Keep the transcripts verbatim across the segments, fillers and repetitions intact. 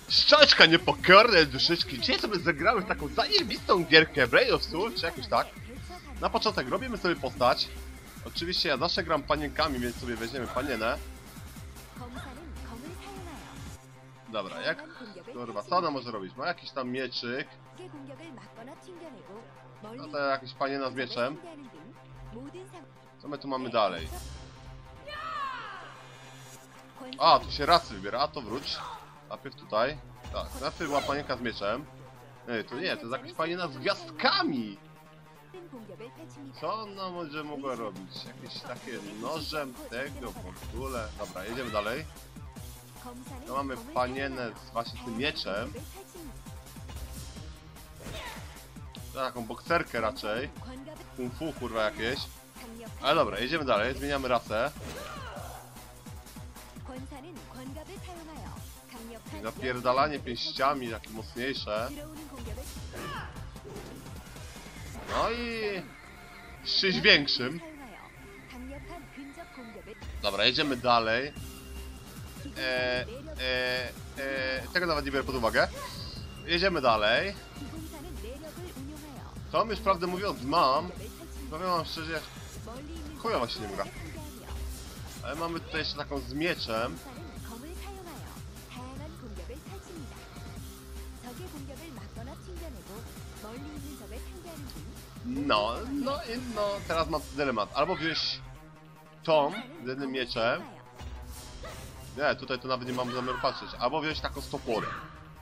Szczoczka niepokorne duszyczki, dzisiaj sobie zagramy w taką zajebistą gierkę Blade of Soul, czy jakoś tak. Na początek robimy sobie postać. Oczywiście ja zawsze gram panienkami, więc sobie weźmiemy panienę. Dobra, jak... Kurwa, co ona może robić? Ma jakiś tam mieczyk. No to jakaś paniena z mieczem. Co my tu mamy dalej? A, tu się rasy wybiera, a to wróć. Najpierw tutaj. Tak, najpierw była panienka z mieczem. Ej, to nie, to jest jakaś paniena z gwiazdkami! Co ona może mogła robić? Jakieś takie nożem tego w ogóle. Dobra, jedziemy dalej. To mamy panienę z właśnie tym mieczem. To taką bokserkę raczej. Kung fu kurwa jakieś. Ale dobra, jedziemy dalej, zmieniamy rasę. I napierdalanie pięściami, takie mocniejsze. No i... z czymś większym. Dobra, jedziemy dalej. Eee, eee, eee, tego nawet nie biorę pod uwagę. Jedziemy dalej. To już prawdę mówiąc mam. Powiem wam szczerze, chujowo się nie gra. Ale mamy tutaj jeszcze taką z mieczem. No, no i no, teraz mam dylemat. Albo wziąć tą z jednym mieczem. Nie, tutaj to nawet nie mam zamiaru patrzeć. Albo wziąć taką z toporem.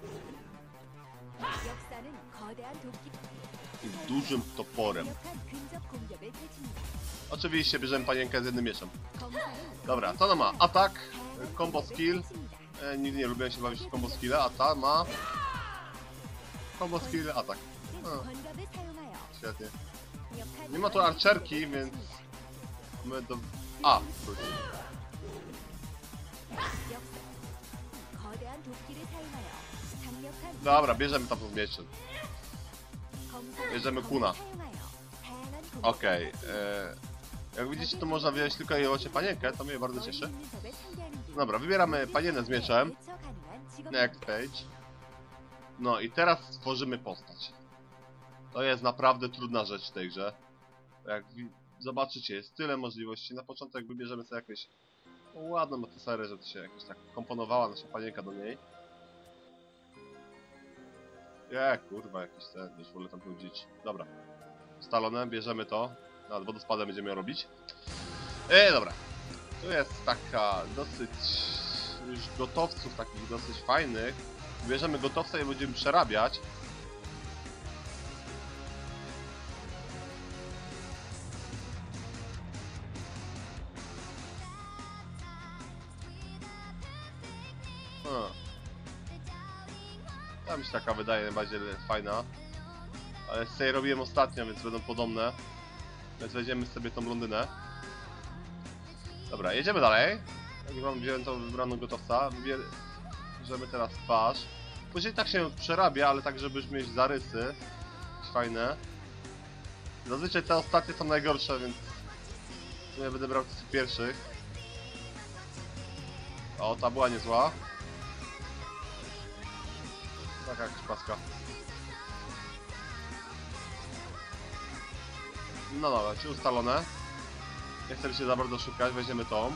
I dużym toporem. Oczywiście bierzemy panienkę z jednym mieczem. Dobra, to ona ma atak, combo skill. E, nigdy nie lubiłem się bawić w combo skill, a ta ma combo skill, atak. No. Świetnie. Nie ma tu archerki, więc my do... A, wróć. Dobra, bierzemy tam z mieczem. Bierzemy kuna. Okej. Okay, e, jak widzicie, to można wziąć tylko i wyłącznie panienkę, to mnie bardzo cieszy. Dobra, wybieramy panienę z mieczem. Next page. No i teraz stworzymy postać. To jest naprawdę trudna rzecz w tej grze. Jak zobaczycie, jest tyle możliwości. Na początek wybierzemy sobie jakieś ładną motoserę, żeby się jakoś tak komponowała nasza panienka do niej. Je, kurwa, jakiś ten, już wolę tam chodzić. Dobra. Ustalone, bierzemy to. Nad wodospadem będziemy ją robić. Eee, dobra. Tu jest taka dosyć... już gotowców takich dosyć fajnych. Bierzemy gotowca i będziemy przerabiać. Hmm. Ta mi się taka wydaje najbardziej fajna. Ale z tej robiłem ostatnio, więc będą podobne. Więc weźmiemy sobie tą blondynę. Dobra, jedziemy dalej. Jak wam wziąłem tą wybraną gotowca, bierzemy teraz twarz. Później tak się przerabia, ale tak, żeby mieć zarysy. Fajne. Zazwyczaj te ostatnie są najgorsze, więc w sumie będę brał tych pierwszych. O, ta była niezła. Taka jakaś paska. No dobra, czy ustalone. Nie chcemy się za bardzo szukać, weźmiemy tą.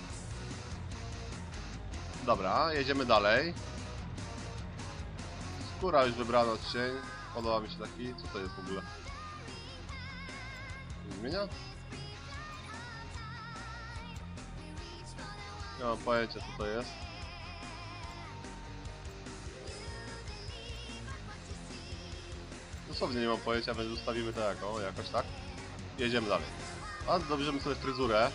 Dobra, jedziemy dalej. Skóra już wybrana odcień. Podoba mi się taki. Co to jest w ogóle? Zmienia? Nie mam pojęcia, co to jest. Dosłownie nie mam pojęcia, więc ustawimy to jako, jakoś tak. Jedziemy dalej. A dobierzemy sobie fryzurę.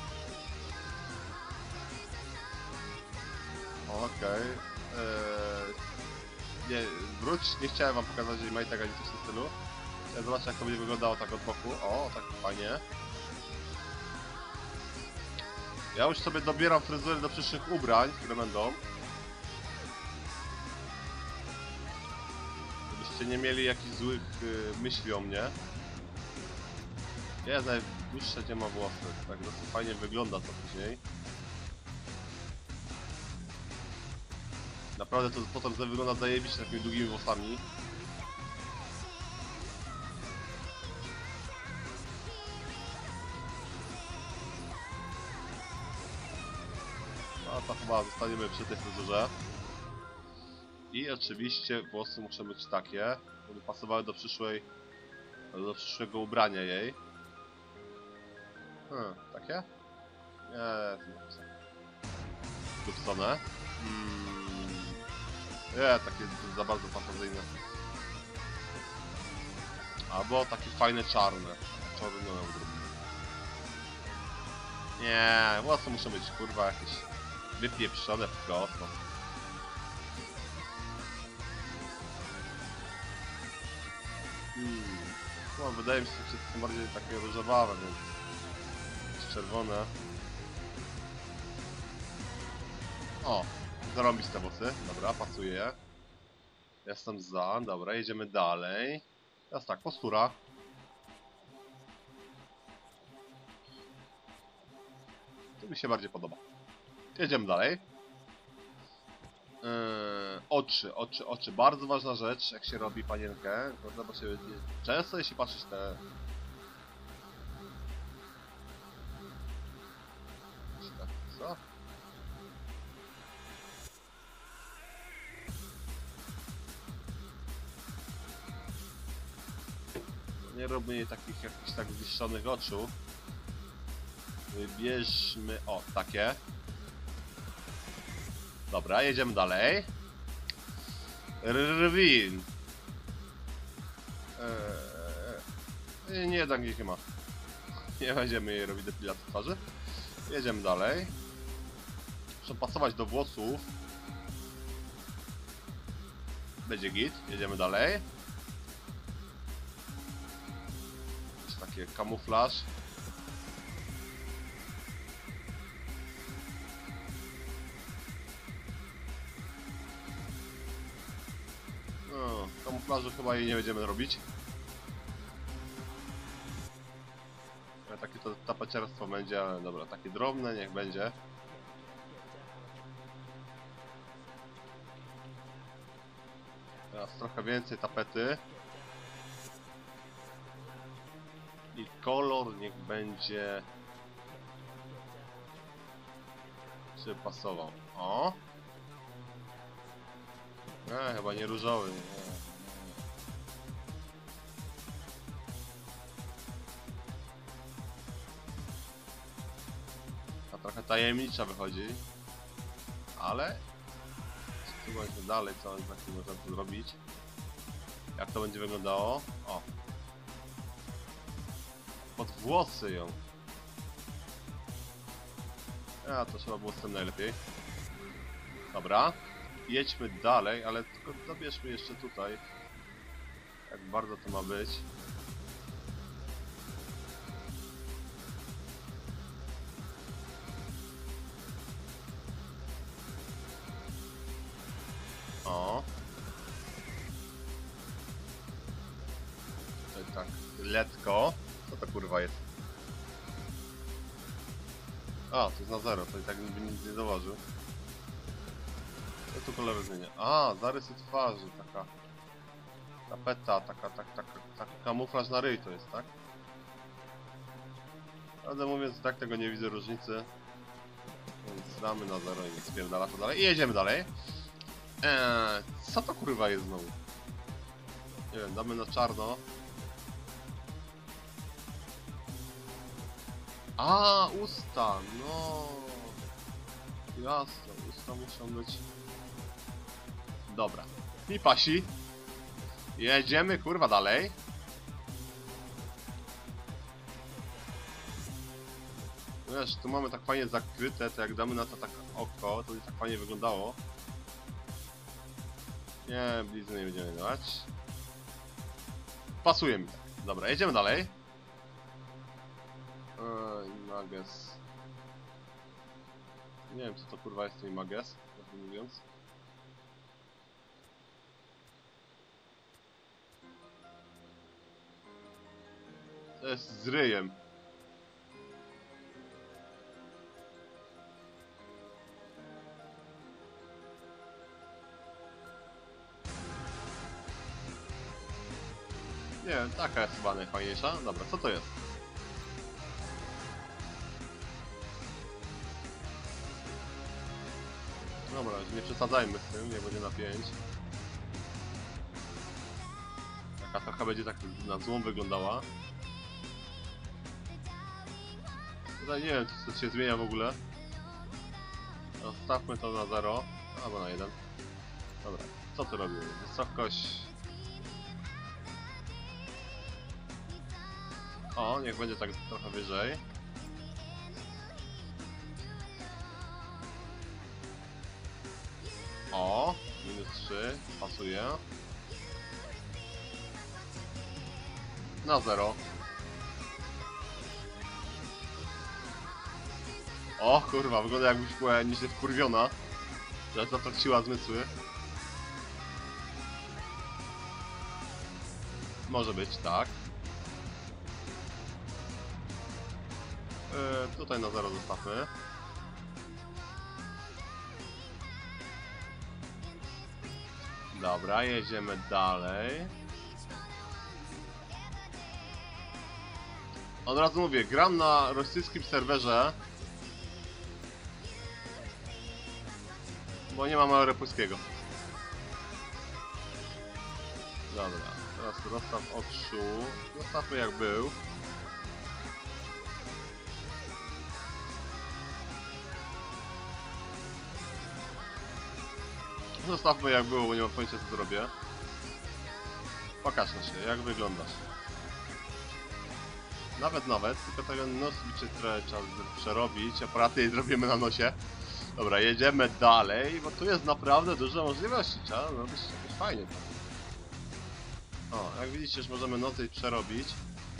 Okej. Okay. Eee, nie, wróć. Nie chciałem wam pokazać Majtega ani coś w tym stylu. Ja zobaczę, jak to będzie wyglądało tak od boku. O, tak fajnie. Ja już sobie dobieram fryzury do przyszłych ubrań, które będą. Żebyście nie mieli jakichś złych y, myśli o mnie. Jest najdłuższe, gdzie ma włosy. Tak dosyć fajnie wygląda to później. Naprawdę to potem wygląda zajebiście takimi długimi włosami. No to chyba zostaniemy przy tej fryzurze. I oczywiście włosy muszą być takie, żeby pasowały do przyszłej, do przyszłego ubrania jej. Hmm, takie? Nie, dupcone. Hmm. Nie, takie za bardzo fantazyjne. Albo takie fajne czarne. Czarne na odrobinę. Nie, włosy muszą być kurwa jakieś wypieprzone w kosmos. Hmm. No, wydaje mi się, że wszystkie są bardziej takie różowawe, więc czerwone. O, zarąbiste włosy. Dobra, pasuje. Jestem za. Dobra, jedziemy dalej. Teraz tak, postura. To mi się bardziej podoba. Jedziemy dalej. Yy, oczy, oczy, oczy. Bardzo ważna rzecz, jak się robi panienkę. Bo się często, jeśli patrzysz te... Co? Nie robimy jej takich jakichś tak zniszczonych oczu. Wybierzmy... O, takie. Dobra, jedziemy dalej. Rwin. Eee, nie, jednak nie ma. Nie będziemy jej robić depilacji twarzy. Jedziemy dalej. Muszę pasować do włosów. Będzie git. Jedziemy dalej. Jest takie kamuflaż. No, kamuflażu chyba jej nie będziemy robić. Takie to tapeciarstwo będzie, ale dobra, takie drobne niech będzie. Teraz trochę więcej tapety. I kolor niech będzie... Czy pasował? O! Nie, chyba nie różowy. Nie. Ta trochę tajemnicza wychodzi. Ale... Spróbujmy dalej, co on taki można tu zrobić. Jak to będzie wyglądało? O! Pod włosy ją. A, to trzeba było z tym najlepiej. Dobra. Jedźmy dalej, ale tylko zabierzmy jeszcze tutaj. Jak bardzo to ma być. O. Tutaj tak, letko. Co to kurwa jest? A, to jest na zero, to i tak by nic nie zauważył. Co tu kolor zmienia? A, zarysy twarzy, taka tapeta, taka, tak, tak, tak, kamuflaż na ryj to jest, tak? Prawdę mówiąc, tak tego nie widzę różnicy. Więc damy na zero i nie spierdala to dalej. I jedziemy dalej. Eee, co to kurwa jest znowu? Nie wiem, damy na czarno. A, usta, no. Jasne, usta muszą być. Dobra. Mi pasi. Jedziemy kurwa dalej. Wiesz, tu mamy tak fajnie zakryte, to jak damy na to tak oko, to by tak fajnie wyglądało. Nie, blizny nie będziemy dawać. Pasuje mi tak. Dobra, jedziemy dalej. Eee, Images. Nie wiem, co to kurwa jest to Images, prawdę mówiąc. To jest z ryjem. Nie wiem, taka jest chyba najfajniejsza. Dobra, co to jest? Dobra, nie przesadzajmy z tym, nie będzie na pięć. Taka trochę będzie tak na złą wyglądała. Tutaj nie wiem, co się zmienia w ogóle. Zostawmy to na zero, albo na jeden. Dobra, co tu robimy? Wysokość... O, niech będzie tak trochę wyżej. O, minus trzy, pasuje. Na zero. O kurwa, wygląda jakbyś była nieźle wkurwiona, że zatraciła zmysły. Może być, tak. Yy, tutaj na zero zostawmy. Dobra, jedziemy dalej. Od razu mówię, gram na rosyjskim serwerze, bo nie mam europejskiego. Dobra, teraz rozstaw oczu. Zostawmy jak był. Zostawmy jak było, bo nie mam pojęcia co zrobię. Pokaż na się, jak wyglądasz. Nawet, nawet, tylko tego nos by trochę trzeba przerobić, aparaty jej zrobimy na nosie. Dobra, jedziemy dalej, bo tu jest naprawdę dużo możliwości, trzeba robić jakoś fajnie. O, jak widzicie, już możemy nocy przerobić.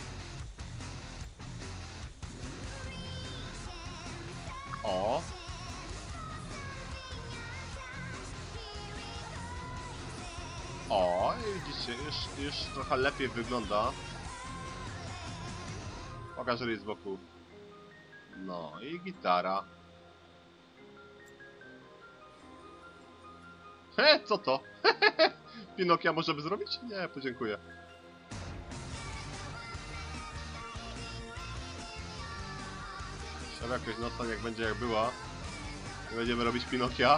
O! O, i widzicie, już, już trochę lepiej wygląda. Pokaż ryj z boku. No i gitara. He, co to? Pinokia może by zrobić? Nie, podziękuję. Szerokość nosa niech będzie jak była. Nie będziemy robić Pinokia.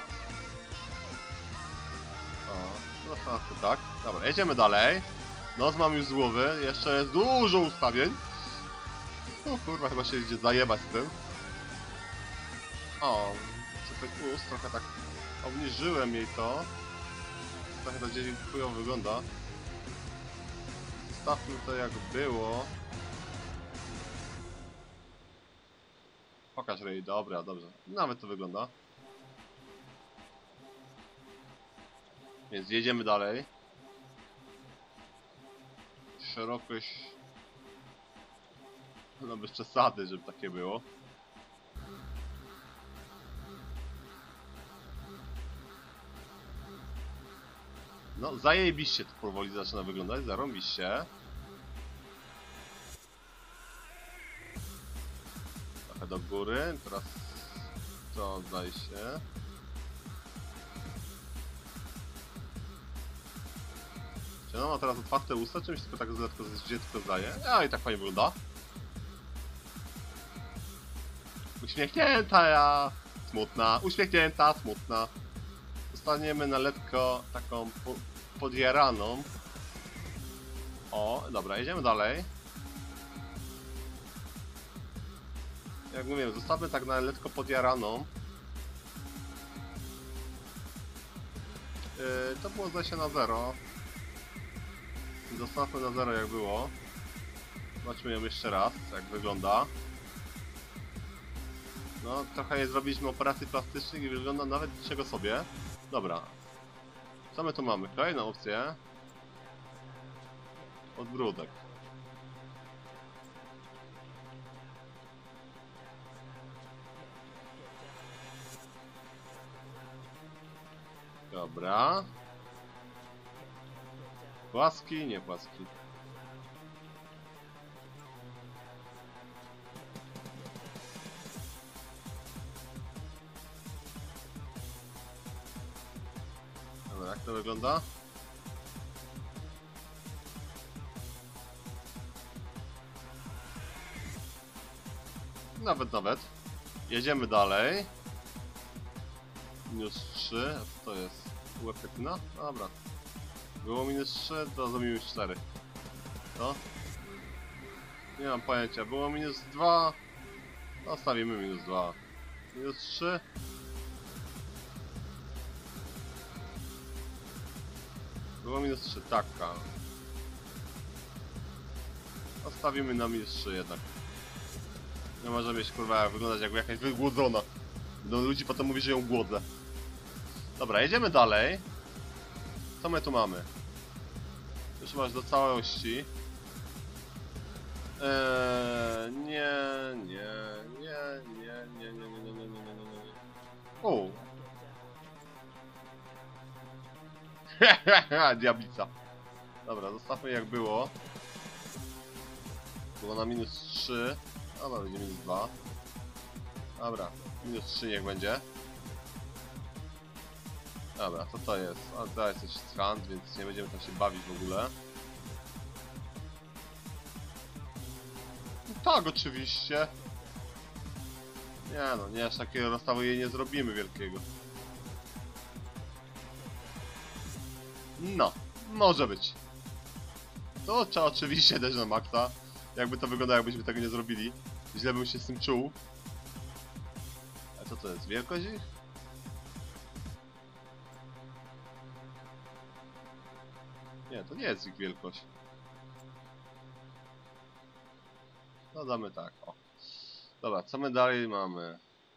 O, no to tak. Dobra, jedziemy dalej. Nos mam już z głowy, jeszcze jest dużo ustawień. O kurwa, chyba się idzie zajebać z tym. O, co ust, trochę tak obniżyłem jej to. Trochę to gdzieś chujowo wygląda. Zostawmy to jak było. Pokaż ryj, dobra, dobrze. Nawet to wygląda. Więc jedziemy dalej. Szerokość... No bez przesady, żeby takie było. No, zajebiście to powoli zaczyna wyglądać, zarąbiście. Trochę do góry, teraz to zdaje się. Czy ona ma teraz otwarte usta, czymś tylko tak tylko dziecko zdaje? A i tak fajnie wygląda. Uśmiechnięta ja, smutna, uśmiechnięta, smutna. Zostaniemy na letko taką po, podjaraną. O, dobra, jedziemy dalej. Jak mówiłem, zostawmy tak na letko podjaraną. Yy, to było zdaje się na zero. Zostawmy na zero jak było. Zobaczmy ją jeszcze raz, jak wygląda. No, trochę jej zrobiliśmy operacji plastycznych i wygląda nawet niczego sobie. Dobra. Co my tu mamy? Kolejną opcję. Odbródek. Dobra. Płaski, nie płaski. Dobra, jak to wygląda? Nawet, nawet. Jedziemy dalej. Minus trzy. A co to jest? Uefektyna? Dobra. Było minus trzy, to za minus cztery. To? Nie mam pojęcia. Było minus dwa. Zostawimy minus dwa. Minus trzy. Było minus trzy, taka. Zostawimy na minus trzy jednak. Nie może mieć kurwa wyglądać jak jakaś wygłodzona. Do ludzi potem mówi, że ją głodzę. Dobra, jedziemy dalej. Co my tu mamy? Już masz do całości. Eee, nie, nie, nie, nie, nie, nie, nie, nie, nie, nie, nie, nie. O! Hahaha, diablica. Dobra, zostawmy jak było. Było na minus trzy. Dobra, będzie minus dwa. Dobra, minus trzy niech będzie. Dobra, co to jest? A to jest coś strand, więc nie będziemy tam się bawić w ogóle. No tak, oczywiście. Nie no, nie aż takiego rozstawu jej nie zrobimy wielkiego. No, może być. To trzeba oczywiście dać na maksa. Jakby to wyglądało, jakbyśmy tego nie zrobili. Źle bym się z tym czuł. A co to jest? Wielkość ich? Nie, to nie jest ich wielkość. No damy tak, o. Dobra, co my dalej mamy?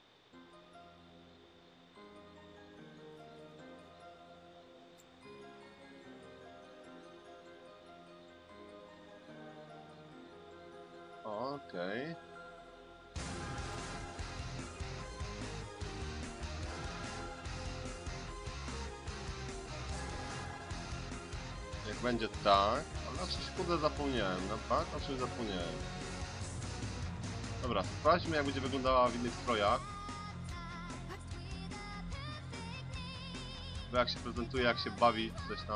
Okej. Okay. Jak będzie tak, ale o czymś kurde zapomniałem, no tak? O czymś zapomniałem. Dobra, sprawdźmy jak będzie wyglądała w innych strojach. Bo jak się prezentuje, jak się bawi, coś tam.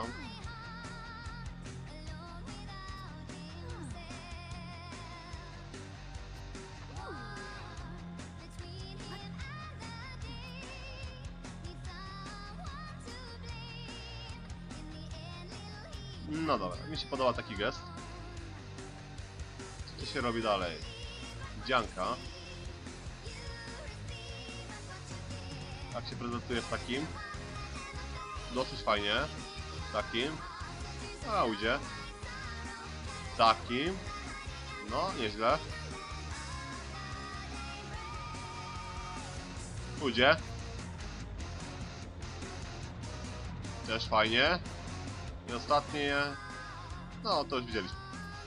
No dobra, mi się podoba taki gest. Co tu się robi dalej? Dzianka. Tak się prezentuje w takim. Dosyć fajnie. Takim. A ujdzie. Takim. No, nieźle. Ujdzie. Też fajnie. I ostatnie... No, to już widzieliśmy.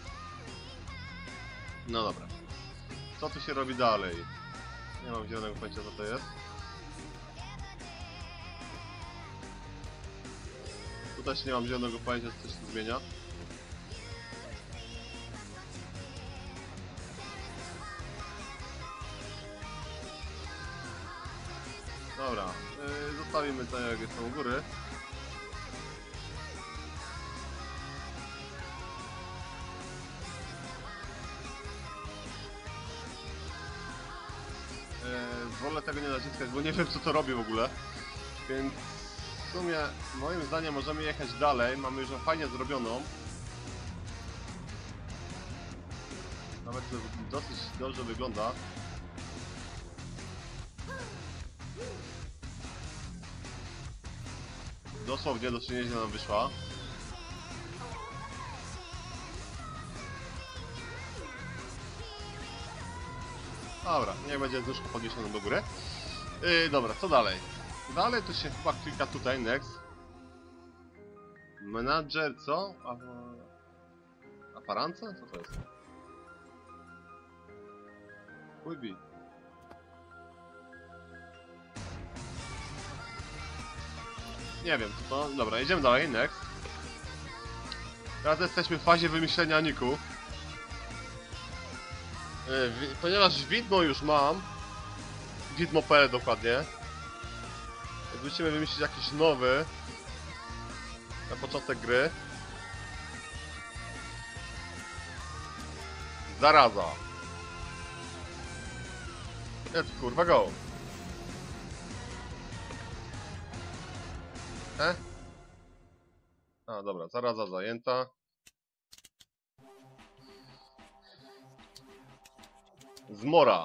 No dobra. Co tu się robi dalej? Nie mam zielonego pojęcia co to jest. Tu też nie mam zielonego pojęcia co coś tu zmienia. Dobra, yy, zostawimy to jak jest u góry. Wolę tego nie naciskać, bo nie wiem co to robi w ogóle. Więc w sumie moim zdaniem możemy jechać dalej. Mamy już ją fajnie zrobioną. Nawet to dosyć dobrze wygląda. Dosłownie dosyć nieźle nam wyszła. Dobra, niech będzie nóżka podniesiona do góry. Yy, dobra, co dalej? Dalej to się chyba klika tutaj, next. Manager, co? A... Aparance? Co to jest? Quibi. Nie wiem, co to... Dobra, jedziemy dalej, next. Teraz jesteśmy w fazie wymyślenia niku. Ponieważ widmo już mam, widmo kropka p l dokładnie, jak musimy wymyślić jakiś nowy na początek gry. Zaraza. Let's kurwa go. E? A, dobra, zaraza zajęta. Zmora.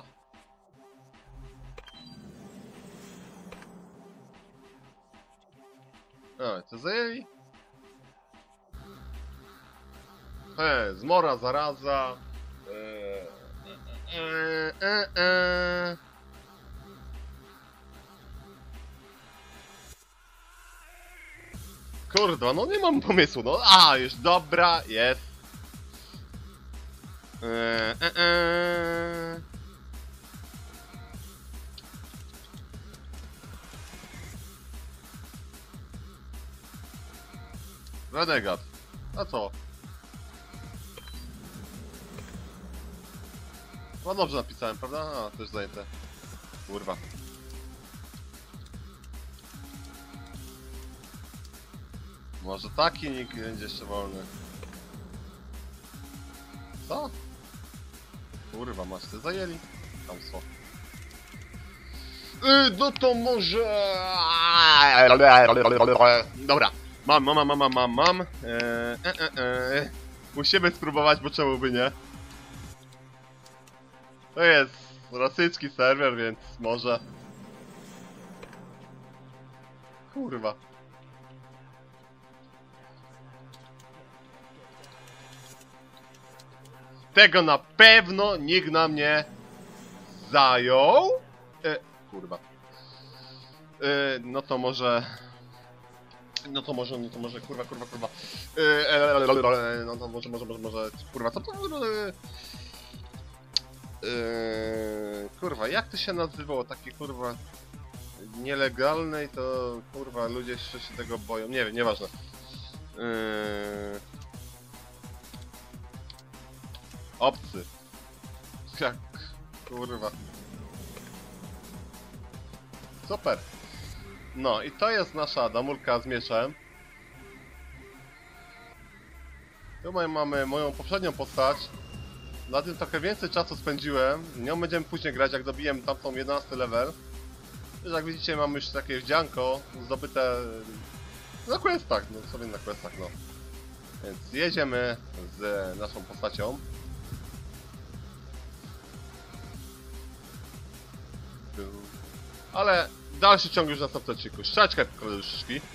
A, co zajęli? He, zmora, zaraza. Eee, eee, eee, eee. Kurwa, no nie mam pomysłu, no. A, już dobra, jest. Eee, eee, eee. Renegat. A co? No dobrze napisałem, prawda? A, też zajęte. Kurwa. Może taki nick będzie jeszcze wolny. Co? Kurwa, masz ty zajęli? Tam co? Yy, no to może... Dobra. Mam, mam, mam, mam, mam, mam. Eee, e, e, e. Musimy spróbować, bo czemu by nie? To jest rosyjski serwer, więc może... Kurwa. Tego na pewno nikt na mnie zajął. E, kurwa. E, no to może... No to może, no to może, kurwa, kurwa, kurwa. E, e, no to może, może, może, może, kurwa, co to... E, kurwa, jak to się nazywało? Takie, kurwa... Nielegalne i to, kurwa, ludzie jeszcze się tego boją. Nie wiem, nieważne. E, Obcy. Jak, kurwa. Super. No i to jest nasza damulka z mieczem. Tu mamy moją poprzednią postać. Na tym trochę więcej czasu spędziłem. Nią będziemy później grać, jak dobiłem tamtą jedenasty level. Już jak widzicie, mamy już takie wdzianko zdobyte na questach, no sobie na questach, no. Więc jedziemy z naszą postacią. Ale dalszy ciąg już w następnym odcinku. Szczeczkę, koleżyczki.